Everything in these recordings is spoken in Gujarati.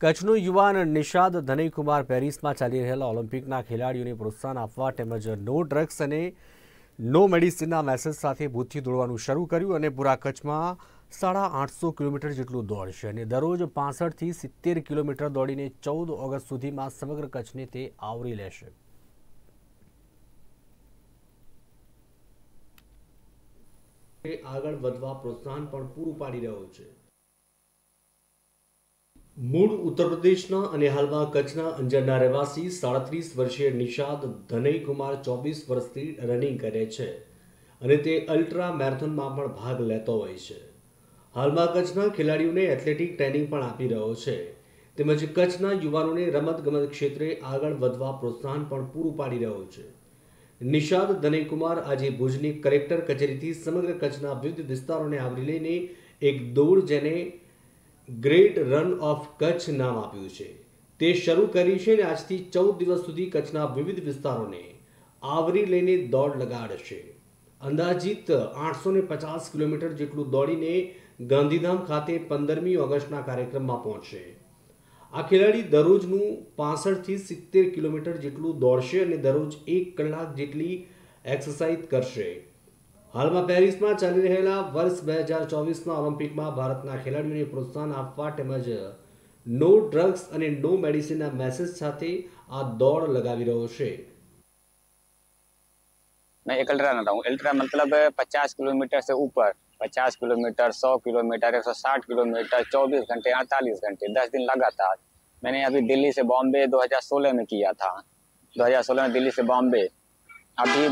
કચ્છનો યુવાન નિષાદ ધનયકુમાર પેરિસમાં ચાલી રહેલા ઓલિમ્પિકના ખેલાડીઓને પ્રોત્સાહન આપવા તેમજ નો ડ્રગ્સ અને નો મેડિસિનના મેસેજ સાથે ભૂતથી દોડવાનું શરૂ કર્યું અને પૂરા કચ્છમાં 850 કિલોમીટર જેટલું દોડશે અને દરરોજ 65 થી 70 કિલોમીટર દોડીને 14 ઓગસ્ટ સુધીમાં સમગ્ર કચ્છને તે આવરી લેશે। આગળ વધવા પ્રોત્સાહન પણ પૂરું પાડી રહ્યો છે। મૂળ ઉત્તર પ્રદેશના અને હાલમાં કચ્છના અંજારના રહેવાસી 37 વર્ષીય નિષાદ ધનયકુમાર 24 વર્ષથી રનિંગ કરે છે અને તે અલ્ટ્રા મેરેથોનમાં પણ ભાગ લેતો હોય છે। હાલમાં કચ્છના ખેલાડીઓને એથ્લેટિક ટ્રેનિંગ પણ આપી રહ્યો છે તેમજ કચ્છના યુવાનોને રમતગમત ક્ષેત્રે આગળ વધવા પ્રોત્સાહન પણ પૂરું પાડી રહ્યો છે। નિષાદ ધનયકુમાર આજે ભુજની કલેક્ટર કચેરીથી સમગ્ર કચ્છના વિવિધ વિસ્તારોને આવરી લઈને એક દોડ જેને ગ્રેટ રન ઓફ કચ્છ નામ આપ્યું છે તે શરૂ કરી છે અને આજથી 14 દિવસ સુધી કચ્છના વિવિધ વિસ્તારોને આવરી લઈને દોડ લગાડશે। અંદાજિત 850 કિલોમીટર જેટલું દોડીને ગાંધીધામ ખાતે 15મી ઓગસ્ટના કાર્યક્રમમાં પહોંચશે। આ ખેલાડી દરરોજનું 65 થી 70 કિલોમીટર જેટલું દોડશે અને દરરોજ 1 કલાક જેટલી એક્સરસાઇઝ કરશે। હાલમાં પેરિસમાં ચાલી રહેલા વર્ષ 2024ના ઓલિમ્પિકમાં ભારતના ખેલાડીઓને પ્રોત્સાહન આપવા તેમજ નો ડ્રગ્સ અને નો મેડિસિનના મેસેજ સાથે આ દોડ લગાવી રહ્યો છે। मैं एक अल्ट्रा रन रहा हूँ। अल्ट्रा मतलब 50 किलोमीटर से ऊपर, 50 किलोमीटर, 100 किलोमीटर, 160 किलोमीटर, 24 घंटे, 48 घंटे, 10 दिन लगातार। मैंने अभी दिल्ली से बॉम्बे 2016 में किया था। 2016 में दिल्ली से बॉम्बे। अभी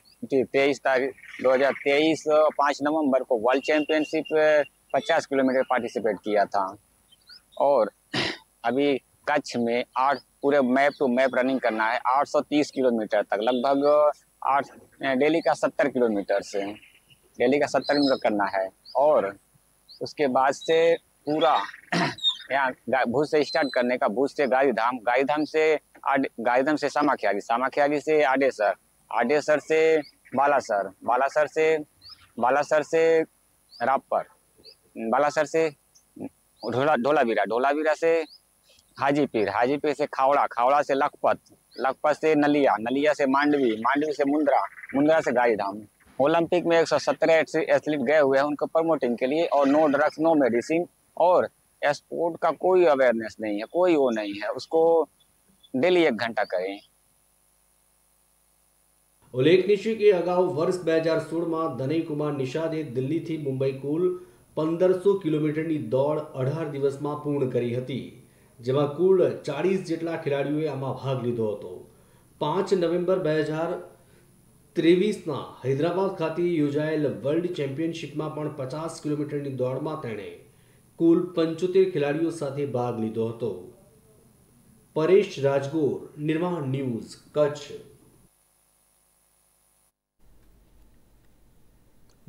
2023 5 नवंबर को वर्ल्ड चैंपियनशिप 50 किलोमीटर पार्टिसिपेट किया था। और अभी कच्छ में पूरे मैप टू मैप रनिंग करना है 830 किलोमीटर तक, लगभग 8 डेली का 70 किलोमीटर से डेली का 70 किलोमीटर करना है। और उसके बाद से पूरा यहाँ भुज से स्टार्ट करने का, भुज से गाड़ीधाम से सामाखियारी, सामाखियारी से आडेसर, आडेसर से बालासर, बालासर से रामपर, बालासर से ढोलावीरा, ढोलावीरा से हाजीपीर, हाजीपीर से खावड़ा, खावड़ा से लखपत, लखपत से नलिया, नलिया से मांडवी, मांडवी से मुंद्रा, मुंद्रा से गाड़ीधाम। ओलंपिक में 117 एथलीट गए हुए हैं उनको प्रमोटिंग के लिए। और नो ड्रग्स नो मेडिसिन और स्पोर्ट का कोई अवेयरनेस नहीं है, कोई वो नहीं है, उसको डेली 1 घंटा करें। उल्लेखनीय છે કે અગાઉ વર્ષ 2016માં ધનયકુમાર નિષાદે દિલ્હીથી મુંબઈ કુલ 1500 કિલોમીટરની દોડ 18 દિવસમાં પૂર્ણ કરી હતી જેમાં કુલ 40 જેટલા ખેલાડીઓએ આમાં ભાગ લીધો હતો। 5 નવેમ્બર 2023ના હૈદરાબાદ ખાતે યોજાયેલ વર્લ્ડ ચેમ્પિયનશિપમાં પણ 50 કિલોમીટરની દોડમાં તેણે કુલ 75 ખેલાડીઓ સાથે ભાગ લીધો હતો। પરેશ રાજગોર, નિર્માણ ન્યૂઝ, કચ્છ।